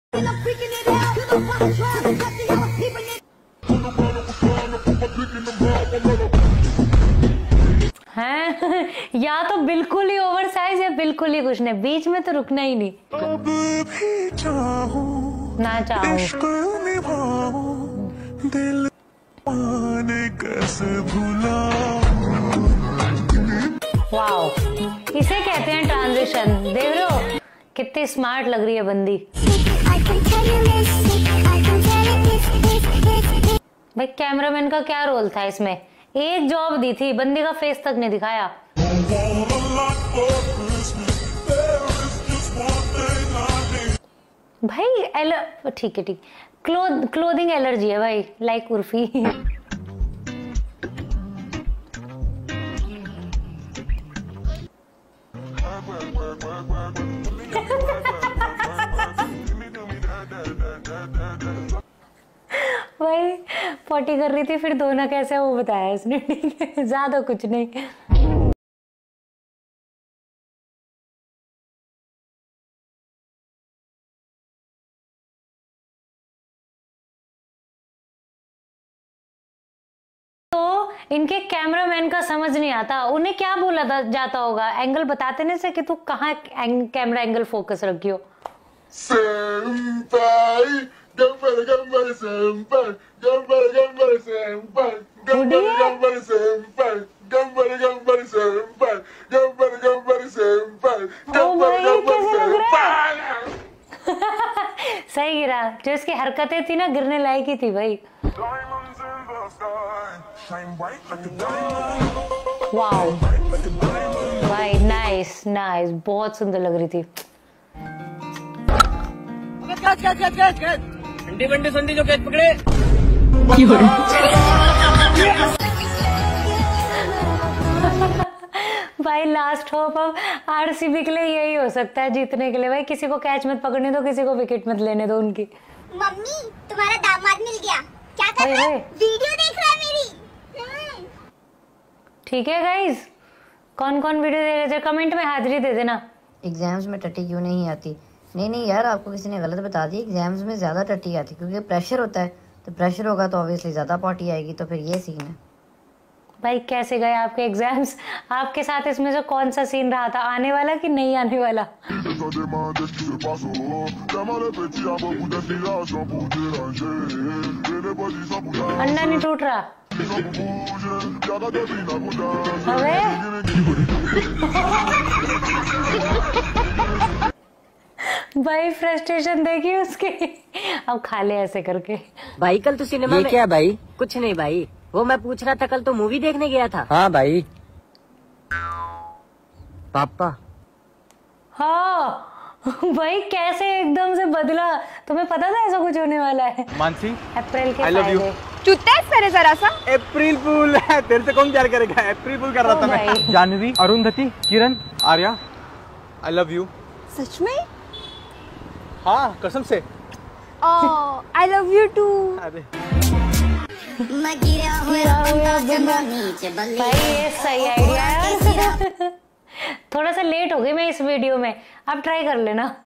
हैं या तो बिल्कुल ही ओवर साइज या बिल्कुल ही कुछ नहीं, बीच में तो रुकना ही नहीं। ना चाहूं वाओ, इसे कहते हैं ट्रांजिशन। देख रहे हो कितनी स्मार्ट लग रही है बंदी। भाई कैमरामैन का क्या रोल था इसमें? एक जॉब दी थी, बंदी का फेस तक नहीं दिखाया। भाई ठीक है, क्लोथिंग एलर्जी है भाई, लाइक उर्फी। भाई पॉटी कर रही थी, फिर धोना कैसे वो बताया इसने। ठीक है, ज्यादा कुछ नहीं। तो इनके कैमरामैन का समझ नहीं आता, उन्हें क्या बोला जाता होगा? एंगल बताते नहीं से कि तू कहाँ कैमरा एंगल फोकस रखियो। सही गिरा, जो इसकी हरकतें थी ना गिरने लायक ही थी भाई। वाओ भाई, नाइस नाइस, बहुत सुंदर लग रही थी। बंडी संडी जो कैच पकड़े। भाई लास्ट होप अब आरसीबी के लिए यही हो सकता है जीतने के लिए। भाई किसी को कैच मत पकड़ने दो, किसी को विकेट मत लेने दो उनकी। मम्मी तुम्हारा दामाद मिल गया, क्या कर रहा है? वीडियो देख रहा है मेरी। ठीक है गाइस, कौन कौन वीडियो देख रहे थे कमेंट में हाजिरी दे देना। एग्जाम्स में टट्टी क्यों नहीं आती? नहीं यार, आपको किसी ने गलत बता दी। एग्जाम्स में ज्यादा टट्टी आती क्योंकि प्रेशर होता है, तो प्रेशर होगा तो ऑब्वियसली ज्यादा पॉटी आएगी, तो फिर ये सीन है। भाई कैसे गए आपके एग्जाम्स? आपके साथ इसमें से कौन सा सीन रहा था, आने वाला कि नहीं आने वाला? अंडा नहीं टूट रहा। अबे भाई फ्रस्ट्रेशन देखी उसके। अब खा ले ऐसे करके। भाई कल तो सिनेमा में क्या भाई? कुछ नहीं भाई, वो मैं पूछ रहा था कल तो मूवी देखने गया था। हाँ भाई। पापा। हाँ भाई कैसे एकदम से बदला, तुम्हें पता था ऐसा कुछ होने वाला है? मानसी, अप्रैल के I love you। चुत्ता है जरा सा। अप्रैल फूल है, तेरे से कौन प्यार करेगा? अप्रैल फूल कर रहा था मैं। Jahnavi, Arundhati, Kiran, Arya, I love you. सच में? हाँ कसम से। I love you too. अरे भाई ये सही आइडिया है। थोड़ा सा लेट हो गई मैं इस वीडियो में, अब ट्राई कर लेना।